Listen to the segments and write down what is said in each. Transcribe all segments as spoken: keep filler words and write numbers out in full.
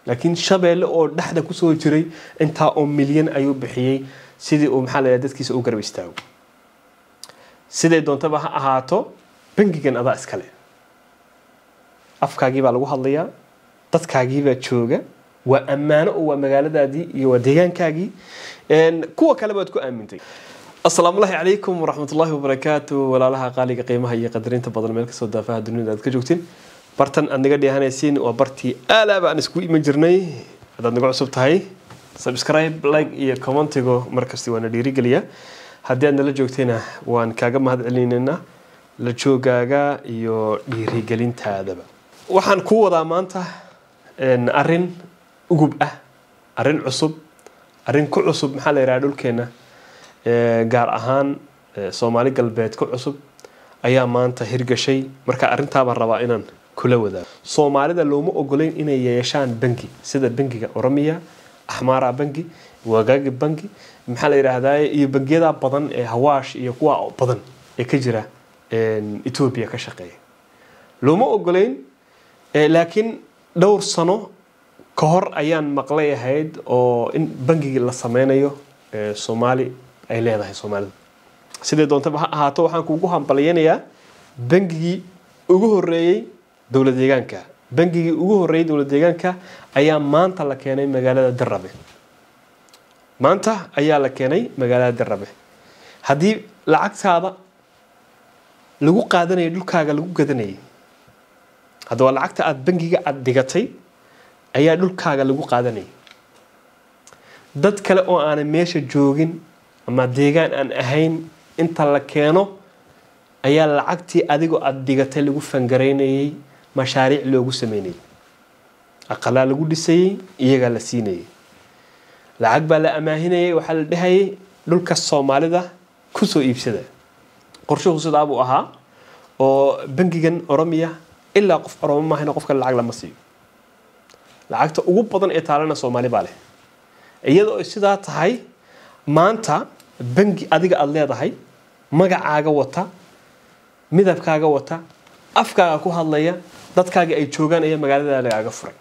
لكن شبل أو دحدة كسر جري أنت أم مليون أيوب بحيي سيدي أم حلا يدك كيس أوجر بيستاو سيدي دون تبع هاتو بنجي كان أضاء سكالي أفكاجي بالو هالليا تذكاجي بتشوجا وأمانة ومجال دي يوديان كاجي إن كوا كلامات كوا أمنتي السلام الله عليكم ورحمة الله وبركاته ولا لها قالي قيمة هي قدرين تبادل ملك صدق فيها الدنيا ذات كجوتين برتن أن نقدر هنسين وبرتي ألا بقى نسكوي من جرني هذا نقول صوت هاي سبسكرايب لايك إيه كومنت تيجو مركزتي وانا ديري قليا هدي أنا لجوتينا وان كاجم هذا علينا لجو جاجا يو ديري قلين تهذا بقى وحن قوة ضمانته إن أرن وجوبه أرن عصب أرن كل عصب محل يرادول كنا gaar ahaan Soomaali galbeed ku cusub ayaa maanta hirgashay marka arinta baan rabaa inaan kula wadaago Soomaalida looma ogoleyn inay yeeshaan bangi sida bangiga Oromiya Ahmara bangi Wagaag bangi maxaa la yiraahdaa iyo bangiyada badan ee Hawaash iyo kuwa badan ee ka jira Ethiopia ka shaqeeya looma ogoleyn laakiin dhowr sano ka hor ayaan maqlay ahayd oo in bangiga la sameynayo Soomaali ay leedahay Soomaalida sidoo doonta haato waxaan kuugu hambalyeynaya bangigi ugu horeeyay dawlad deegaanka bangigi ugu horeeyay dawlad deegaanka ayaa maanta la keenay magaalada Darrabe maanta ayaa la keenay magaalada Darrabe hadii lacagtaada lagu qaadanayo dhulkaaga lagu gadanayay hadaba lacagta aad bangiga aad dhigatay ayaa dhulkaaga lagu qaadanayay dad kale oo aan meesha joogin ama deegaan aan ahayn inta la keeno ayaa lacagtii adigu aad dhigatay lagu fangareynayay mashaariic loogu sameeyay aqala lagu dhisay iyaga la siinay lacag baa la amaahinayay waxa la dhahay dhulka Soomaalida ku soo iibsada qorshuhu sidaa buu ahaa oo bangigan Oromiya ilaa qof Oromo ma hayna qofka lacag lama siiyo lacagta ugu badan ee taalana Soomaali baa leh iyadoo sidaa tahay maanta bangi adiga aad leedahay magacaaga wata midabkaaga wata afkaaga ku hadlaya dadkaaga ay joogan ee magaalada lagaaga furay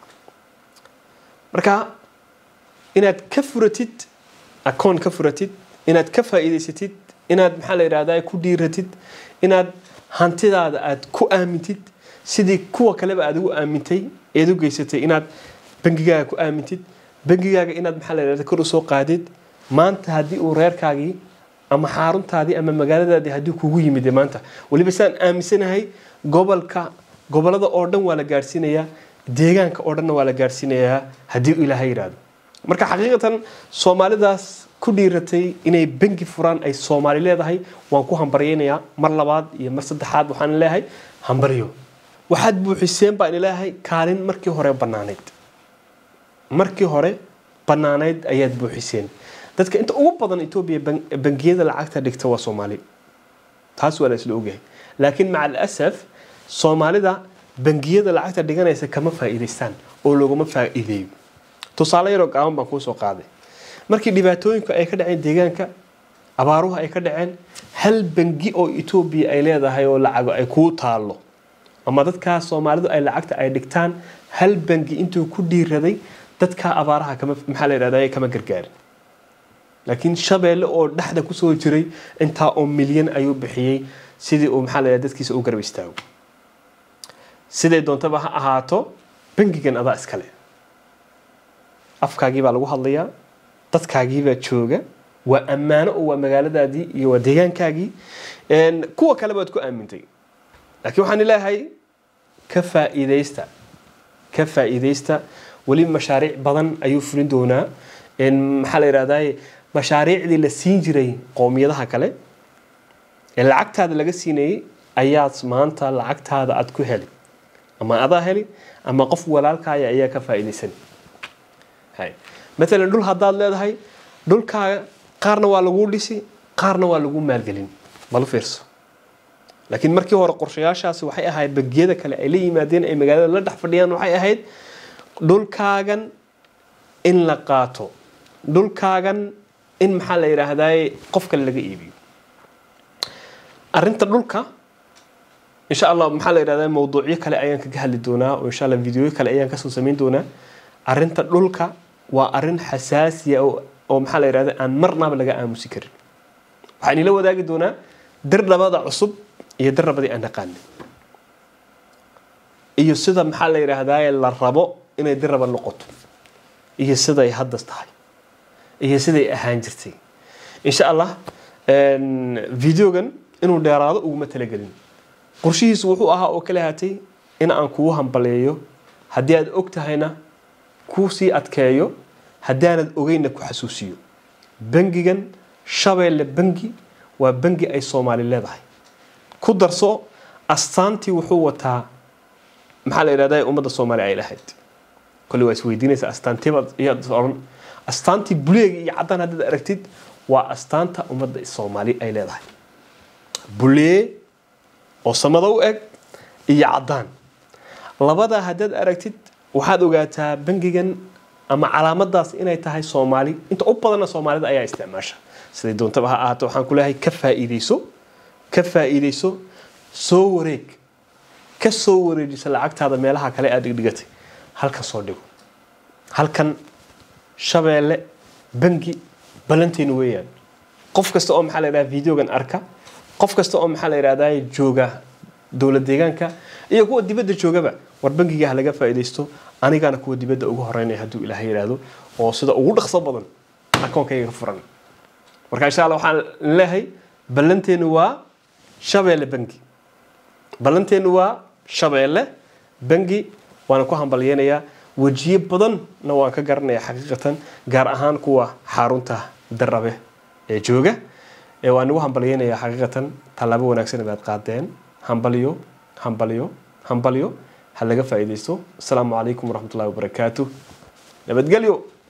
marka inaad ka furatid account ka furatid inaad ka faa'iideysatid inaad maxaa la yiraahdaa ku dhiiratid inaad hantidaada aad ku aamintid sidii kuwa kale aad ugu aamintay ee u geysatay inaad bangigaaga ku aamintid bangigaaga inaad maxaa la yiraahdaa kor u soo qaadid maanta hadii uu reerkaagii ama xaruntaadii ama magaaladaadii hadii kugu yimid maanta waliba saan aaminsanahay gobolka gobolada oo dhan waa la gaarsiinayaa deegaanka oo dhan waa la gaarsiinayaa hadii Ilaahay yiraahdo marka xaqiiqatan Soomaalidaas ku dhiiratay inay bangi furaan ay Soomaali leedahay waan ku hambaryeynaya mar labaad iyo mar saddexaad waxaan leeyahay hambariyo waxaad buuxiseen baan Ilaahay kaalin markii hore banaaneed markii hore banaaneed ayaad buuxiseen dadka inta ugu badan Ethiopia bangiyada lacagta dhigta waa Soomaali taas waa la isla ogahay laakiin maca asaf Soomaalida bangiyada lacagta dhiganaysa kama faa'iideystaan oo looguma faa'iideeyo tusaale yar oo gaaban baan ku soo qaaday markii dhibaatooyinka ay ka dhaceen deegaanka abaaruhu ay ka dhaceen hal bangi oo Ethiopia ay leedahay oo lacag ay ku taalo ama dadka Soomaalidu ay lacagta ay dhigtaan hal bangi intuu ku dhiiraday dadka abaaraha kama maxaa la yiraahdaa kama gargaarin laakiin shabeelle oo dhaxda ku soo jiray inta oo milyan ayuu bixiyay sidii uu maxaa la yiraahdaa dadkiisa u garab istaago sidee doontaba ha ahaato bangigan adaa iskale afkaagii baa lagu hadlayaa dadkaagii baa jooga waa ammaano oo magaaladaadii iyo deegaankaagii een kuwa kale baad ku aamintay laakiin waxaan ilaahay ka faa'iideysta ka faa'iideysta wali mashaariic badan ayuu fulin doonaa in maxaa la yiraahdaa mashaariicdii la siin jiray qoomiyadaha kale ee lacagtaada laga siinay ayaad maanta lacagtaada aad ku heli ama adaa heli ama qof walaalkaaga ayaa ka faa'iideysan hay mesela dhul hadaad leedahay dhulkaaga qaarna waa lagu dhisi qaarna waa lagu maalgelin bal fiirso laakiin markii hore qorshayaashaasi waxay ahayd bangiyada kale ay la yimaadeen ay magaalada la dhax fadhiyaan waxay ahayd dhulkaagan in la qaato dhulkaagan in maxaa la yiraahdaa qof kale laga iibiyo arinta dhulka insha Allah maxaa la yiraahdaa mowduucyo kale ayaan ka hadli doonaa oo insha Allah video kale ayaan ka soo sameyn doonaa arrinta dhulka waa arrin xasaasi ah oo maxaa la yiraahdaa aan marnaba laga aamusi karin waxaan ila wadaagi doonaa dirdhabada cusub iyo dirdhabadii aan naqaanay iyo sida maxaa la yiraahdaa la rabo inay dirraba noqoto iyo sida ay hadda tahay iyo sida ay ahaan jirtay insha Allah een videogan inuu dheeraado ugu matalagelin qorshihiisu wuxuu ahaa oo kale haatay in aan kugu hambaleeyo haddii aad og tahayna ku sii adkeeyo haddii aanad ogeyna ku xasuusiyo bangigan Shabeelle bangi waa bangi ay Soomaali leedahay ku darso astaantii wuxuu wataa maxaa la yiraahdaa ummadda Soomaali ay lahayd kulli waa isweydiinaysa astaantiba iyo oran astaantii buleega iyo cadaan hadda aragtid waa astaanta ummadda Soomaali ay leedahay bulee oo samada u eg iyo cadaan labada hadda aragtid waxaad ogaataa bangigan ama calaamadaas inay tahay Soomaali inta u badan Soomaalida ayaa isticmaasha sidii doontaba ha ahaato waxaan ku leeyahay ka faa'iideyso ka faa'iideyso soo wareeg ka soo wareejisa lacagtaada meelaha kale aad dhigtay halka soo dhigo halkan Shabeelle bangi balanteen weeyaan qof kasta oo maxaa la yiraahdaa videogan arka qof kasta oo maxaa la yiraahdaa jooga dawlad deegaanka iyo kuwa dibadda joogaba war bangiga laga faa'iideysto anigana kuwa dibadda ugu horeynay haduu Ilaahay yiraahdo oo sida ugu dhaqso badan akoonkayga furan marka insha Allah waxaan leeyahay balanteenu waa Shabeelle bangi balanteenu waa Shabeelle bangi waana ku hambalyeynaya wajiye badan na waan ka garanaya xaqiiqatan gaar ahaan kuwa xarunta darabe ee jooga ee waan ugu hambalyeynaya xaqiiqatan talaabo wanaagsan baad qaadeen hambaliyo hambaliyo hambaliyo hal laga faa'iideysto. Assalamu alaykum wa rahmatullahi wa barakatuh. nabadgelyo.